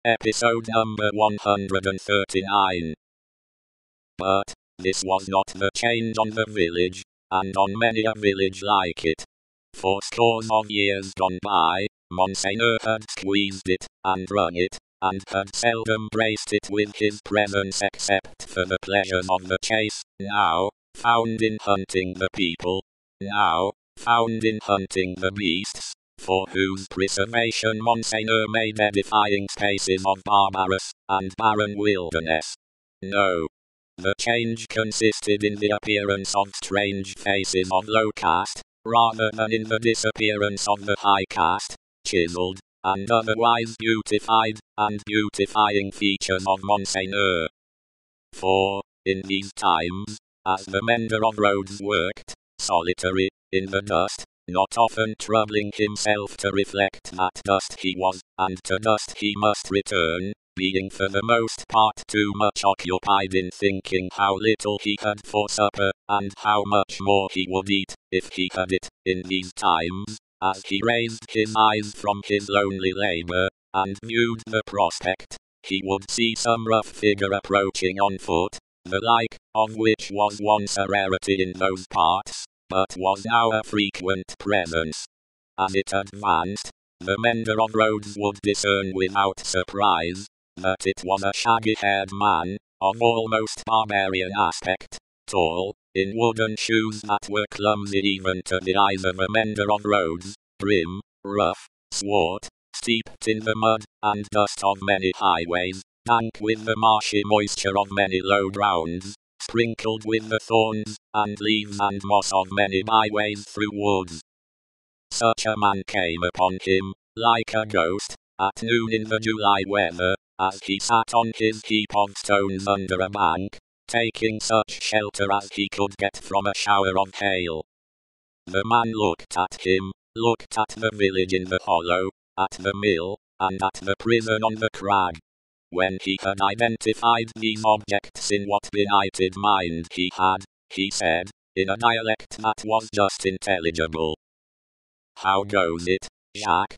Episode number 139. But this was not the change on the village, and on many a village like it. For scores of years gone by, Monseigneur had squeezed it, and wrung it, and had seldom braced it with his presence except for the pleasures of the chase, now found in hunting the people, now found in hunting the beasts, for whose preservation Monseigneur made edifying spaces of barbarous and barren wilderness. No. The change consisted in the appearance of strange faces of low caste, rather than in the disappearance of the high caste, chiseled, and otherwise beautified, and beautifying features of Monseigneur. For, in these times, as the mender of roads worked, solitary, in the dust, not often troubling himself to reflect that dust he was, and to dust he must return, being for the most part too much occupied in thinking how little he had for supper, and how much more he would eat, if he had it, in these times, as he raised his eyes from his lonely labor, and viewed the prospect, he would see some rough figure approaching on foot, the like of which was once a rarity in those parts, but was now a frequent presence. As it advanced, the mender of roads would discern without surprise, that it was a shaggy-haired man, of almost barbarian aspect, tall, in wooden shoes that were clumsy even to the eyes of a mender of roads, grim, rough, swart, steeped in the mud and dust of many highways, dank with the marshy moisture of many low grounds, sprinkled with the thorns and leaves and moss of many byways through woods. Such a man came upon him, like a ghost, at noon in the July weather, as he sat on his heap of stones under a bank, taking such shelter as he could get from a shower of hail. The man looked at him, looked at the village in the hollow, at the mill, and at the prison on the crag. When he had identified these objects in what benighted mind he had, he said, in a dialect that was just intelligible, "How goes it, Jacques?"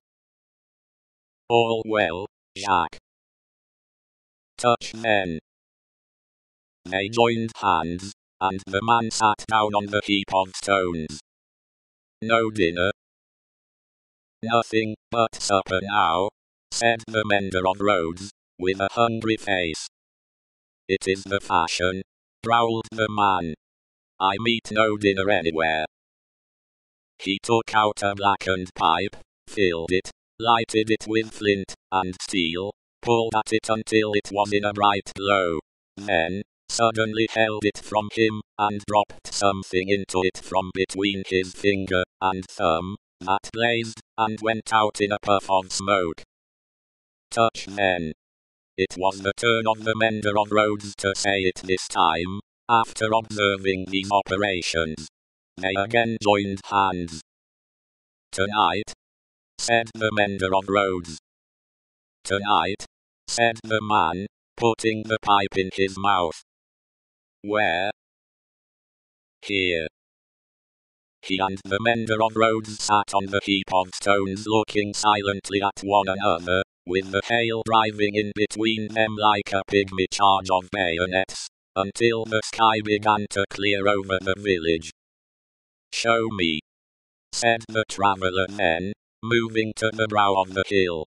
"All well, Jacques." "Touch then." They joined hands, and the man sat down on the heap of stones. "No dinner?" "Nothing but supper now," said the mender of roads, with a hungry face. "It is the fashion," growled the man. "I meet no dinner anywhere." He took out a blackened pipe, filled it, lighted it with flint and steel, pulled at it until it was in a bright glow, then suddenly held it from him, and dropped something into it from between his finger and thumb, that blazed, and went out in a puff of smoke. "Touch then." It was the turn of the mender of roads to say it this time, after observing these operations. They again joined hands. "Tonight," said the mender of roads. "Tonight," said the man, putting the pipe in his mouth. "Where?" "Here." He and the mender of roads sat on the heap of stones looking silently at one another, with the hail driving in between them like a pygmy charge of bayonets, until the sky began to clear over the village. "Show me," said the traveller then, moving to the brow of the hill.